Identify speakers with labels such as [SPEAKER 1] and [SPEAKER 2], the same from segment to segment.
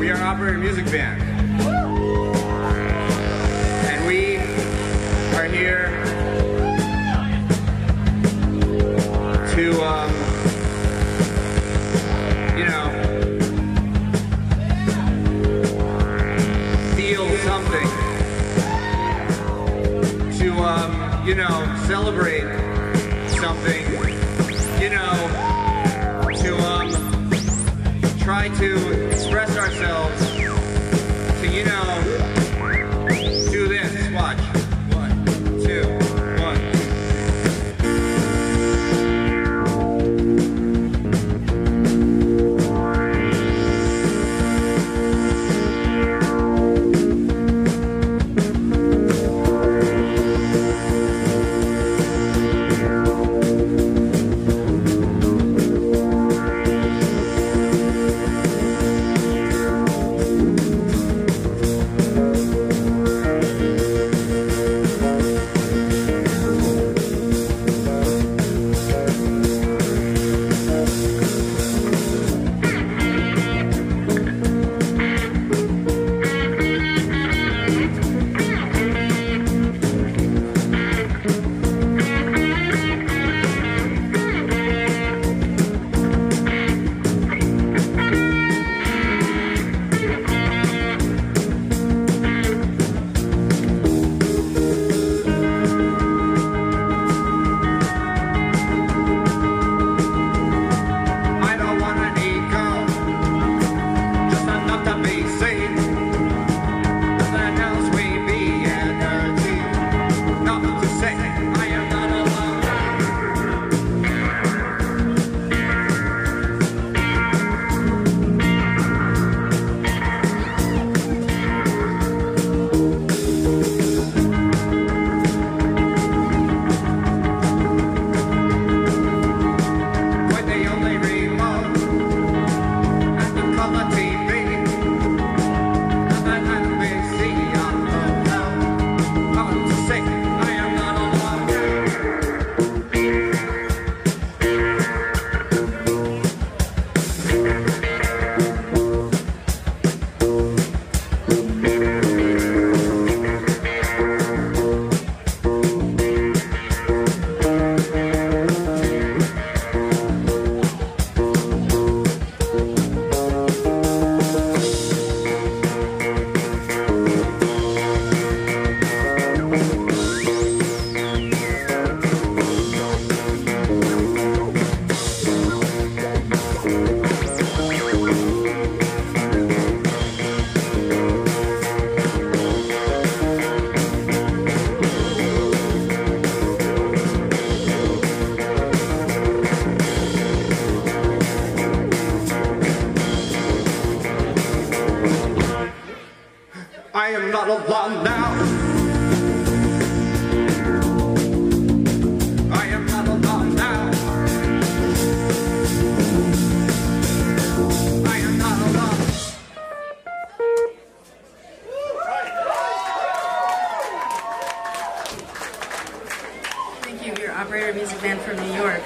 [SPEAKER 1] We are Operator Music Band. And we are here to, you know, feel something. To, you know, celebrate something. You know, to, try to express ourselves, to, you know, do this. Watch. 1, 2, 1. I am not alone now. I am not alone now. I am not alone.
[SPEAKER 2] Thank you. We're Operator Music Band from New York.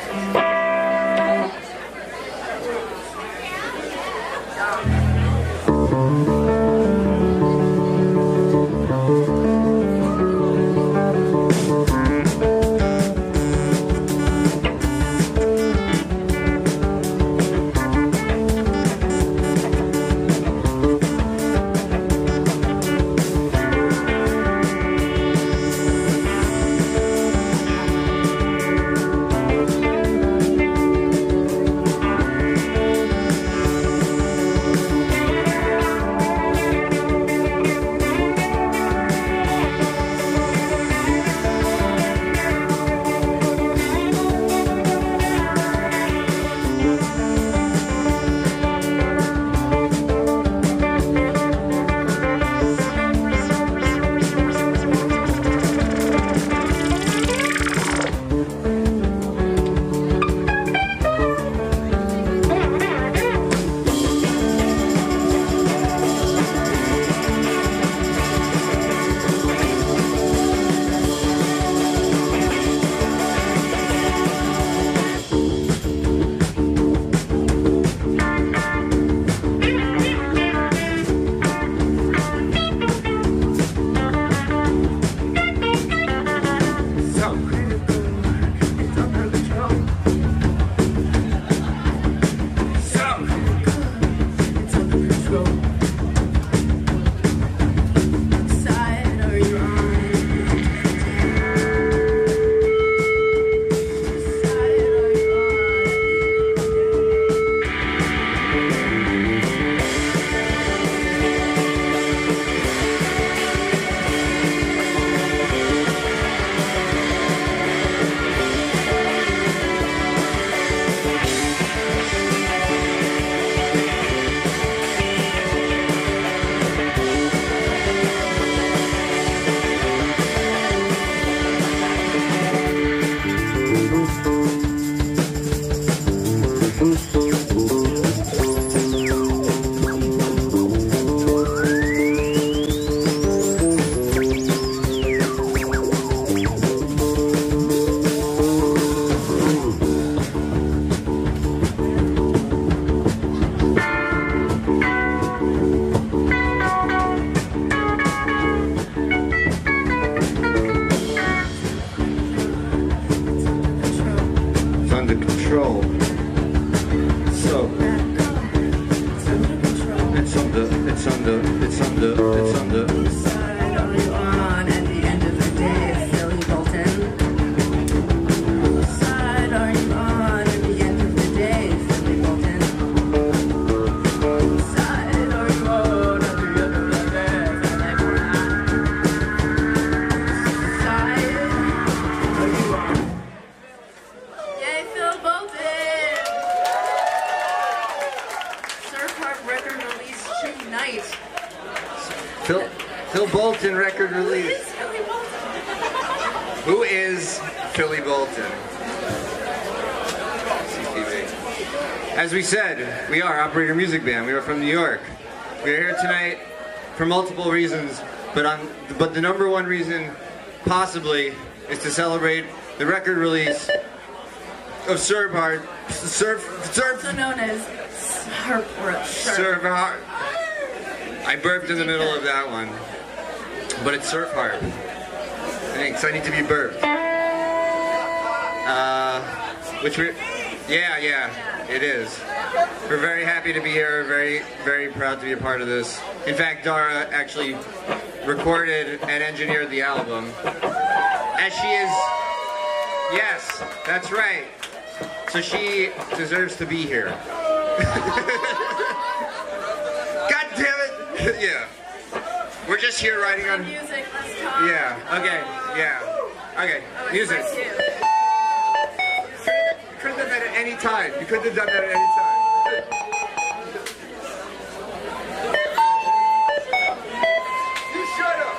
[SPEAKER 1] under control. So it's under.
[SPEAKER 2] Whose side are you on at the end of the day, Philly Bolton? Whose side are you on at the end of the day, Philly Bolton? Whose side are you on at the end of the day, Philly Bolton? Whose side are you on? Yay, Phil Bolton! Surf Harp record release tonight.
[SPEAKER 1] Phil Bolton record release.
[SPEAKER 2] Philly Bolton.
[SPEAKER 1] Who is Philly Bolton? CTV. As we said, we are Operator Music Band. We are from New York. We are here tonight for multiple reasons, but the number one reason, possibly, is to celebrate the record release of Surf Harp.
[SPEAKER 2] Also known as
[SPEAKER 1] Surf Harp. I burped in the middle of that one, but it's Surf Harp. Thanks. I need to be burped. Yeah, it is. We're very happy to be here. Very, very proud to be a part of this. In fact, Dara actually recorded and engineered the album, as she is. Yes, that's right. So she deserves to be here. God damn it! Yeah. We're just here writing on
[SPEAKER 2] music, let's talk.
[SPEAKER 1] Yeah, okay, yeah. Okay, music.
[SPEAKER 2] Part two.
[SPEAKER 1] You couldn't have done that at any time. You couldn't have done that at any time. You shut up!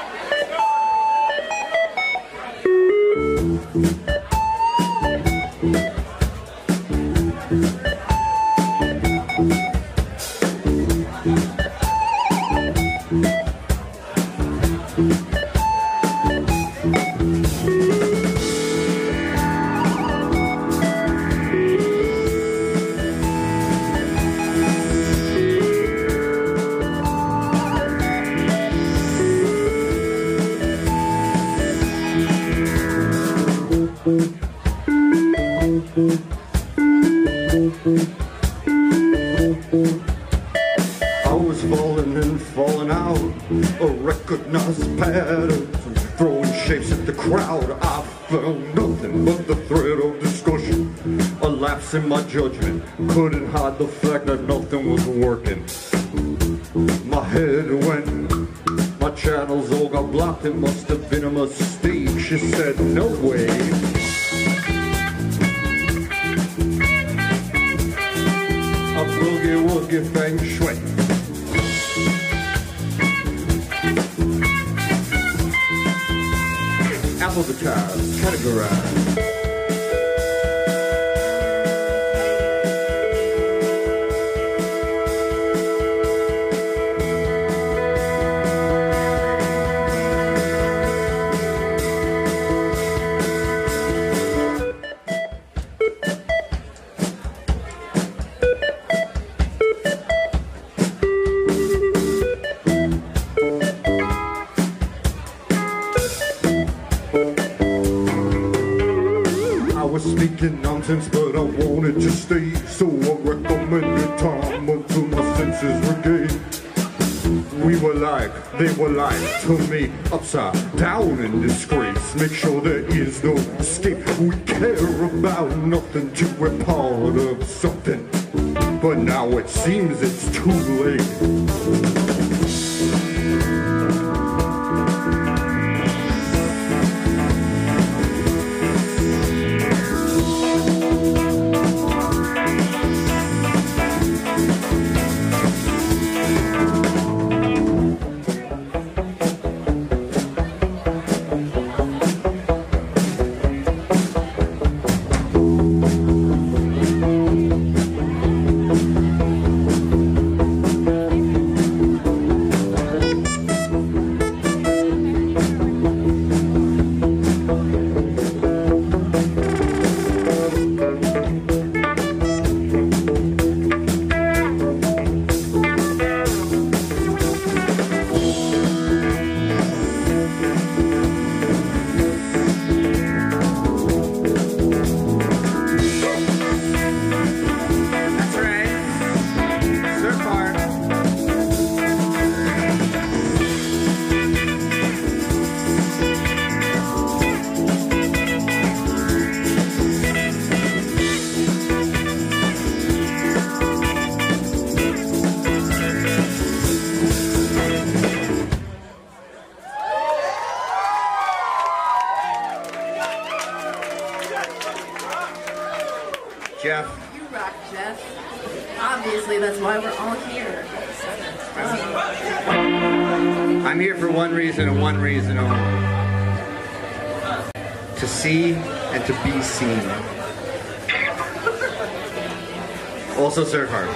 [SPEAKER 1] I was falling and falling out of recognized patterns, throwing shapes at the crowd. I found nothing but the thread of discussion, a lapse in my judgment. Couldn't hide the fact that nothing was working. My head went, my channels all got blocked. It must have been a mistake. She said, no way. A boogie woogie feng shui. Alphabetized, categorized. Speaking nonsense, but I wanted to stay, so I recommended time until my senses regained. We were like, they were like, to me, upside down in disgrace. Make sure there is no escape. We care about nothing to be part of something, but now it seems it's too late. Jeff.
[SPEAKER 2] You rock, Jeff. Obviously, that's why we're all here.
[SPEAKER 1] I'm here for one reason and one reason only. To see and to be seen. Also serve hard.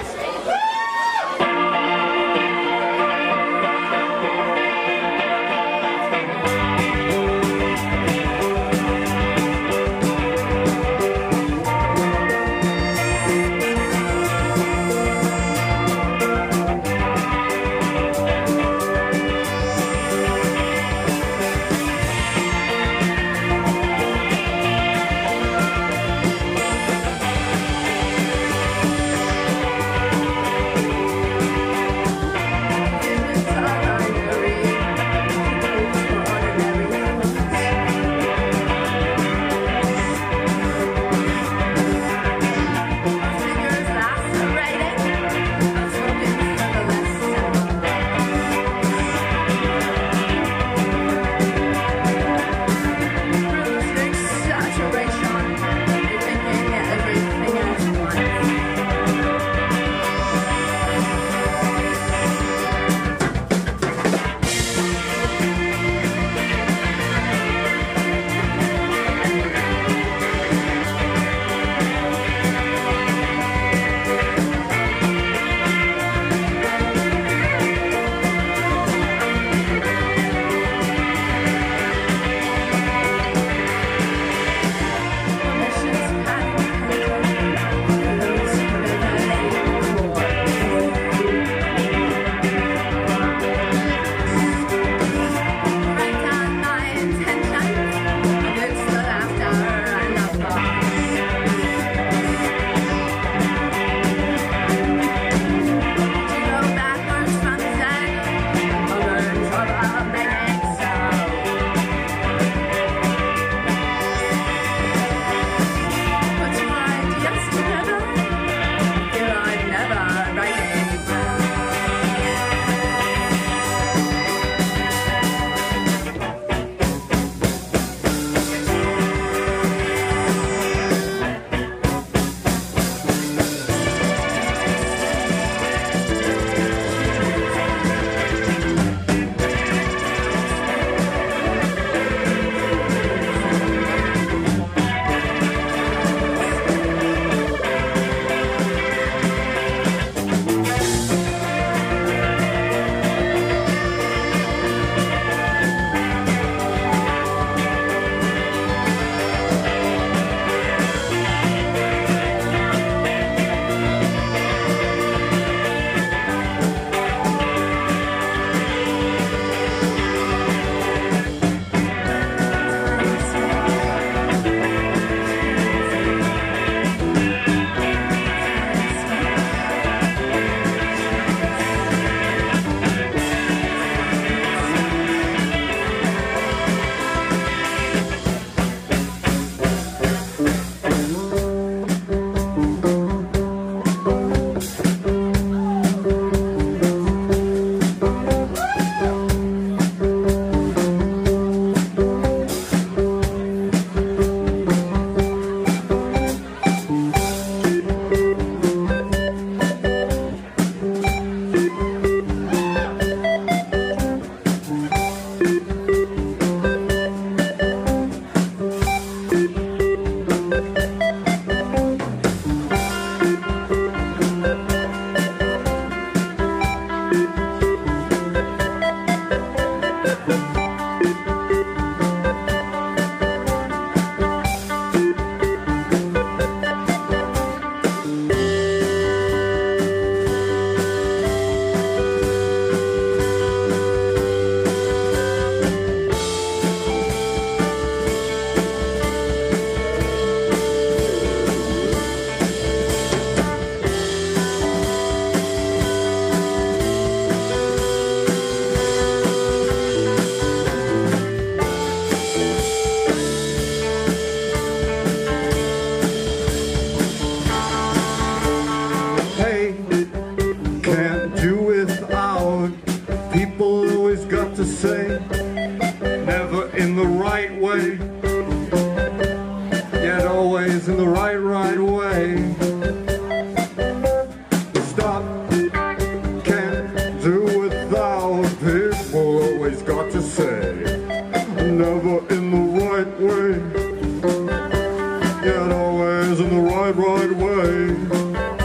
[SPEAKER 1] yet always in the right way.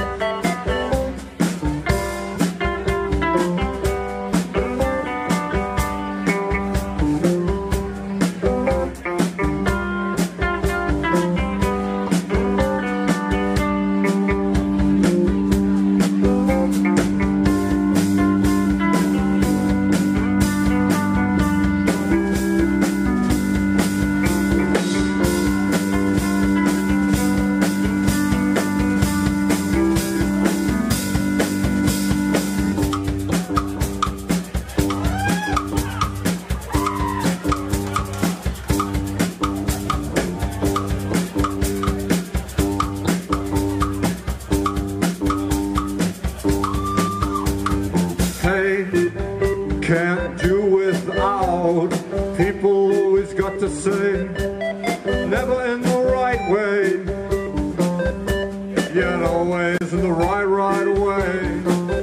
[SPEAKER 1] Can't do without. People always got to say, never in the right way, yet always in the right way.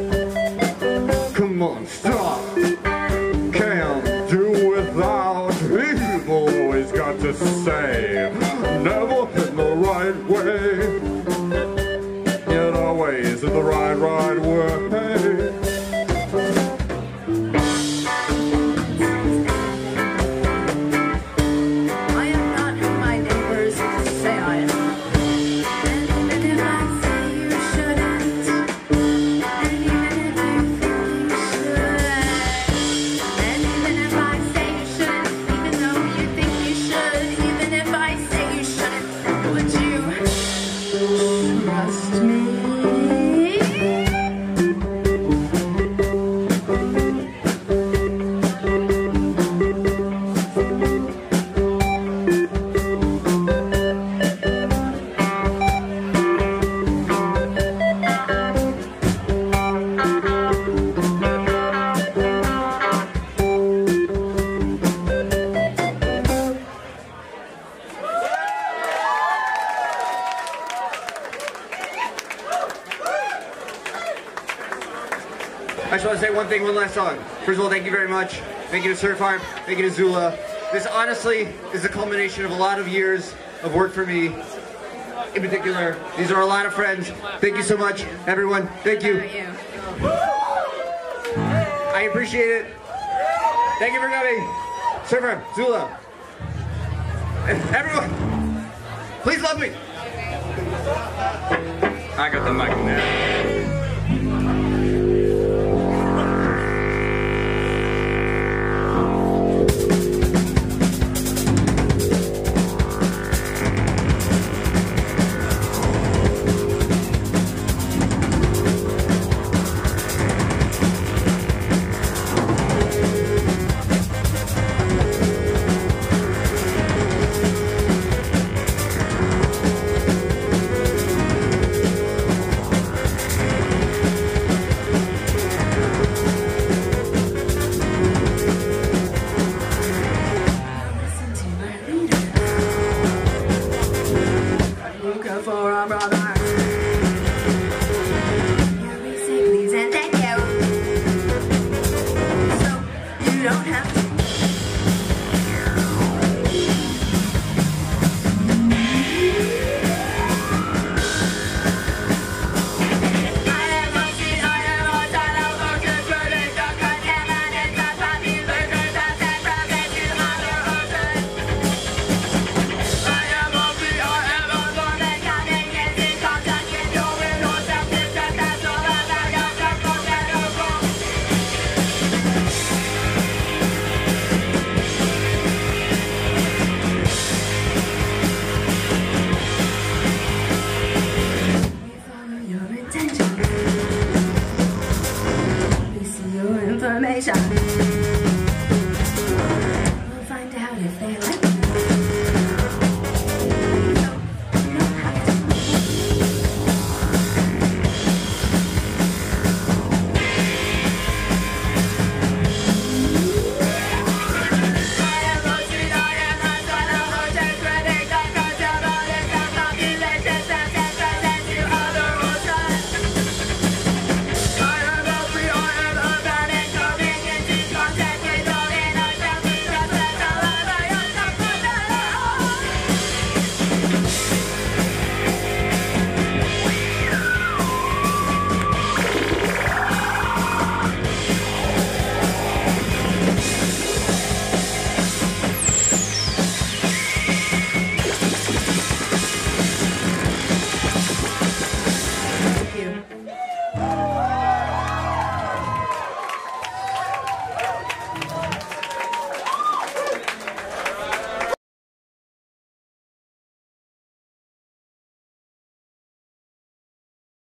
[SPEAKER 1] Come on, stop. Can't do without. People always got to say, never in the right way, yet always in the right way.
[SPEAKER 2] Trust me.
[SPEAKER 3] I just want to say one last song. First of all, thank you very much. Thank you to Surf Harp. Thank you to Zula. This honestly is the culmination of a lot of years of work for me. In particular, these are a lot of friends. Thank you so much, everyone. Thank you. I appreciate it. Thank you for coming. Surf Harp, Zula. Everyone, please love me. I got the mic now.
[SPEAKER 2] For our brother.